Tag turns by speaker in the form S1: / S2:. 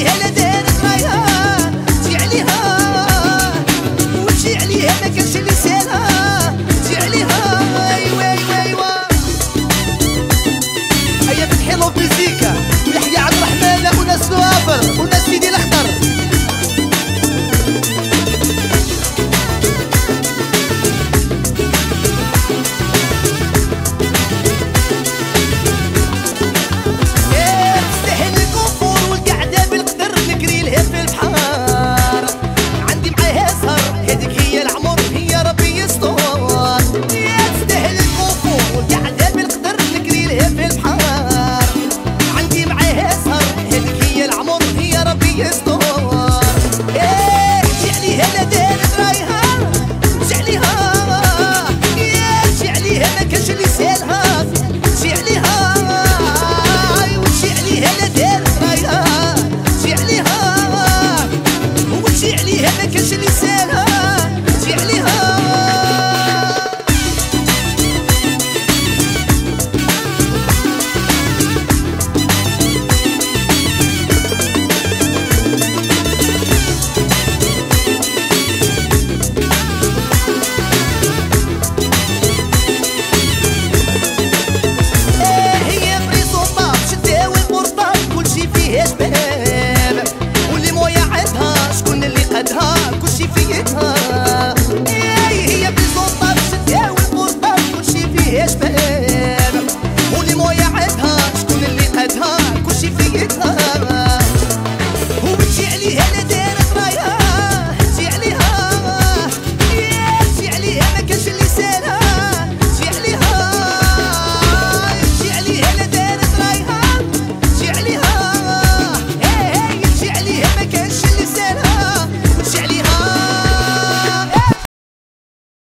S1: عليها لا دارت رايها تجي عليها وتجي عليها ما كانش اللي سالها تجي عليها ايوا ايوا ايوا هيا فتحي لو فيزيكا ويحيى عبد الرحمن وناس نوافر وناس سيدي الاخضر هي بزوطة بشدها والبورطة كلشي فيه شباب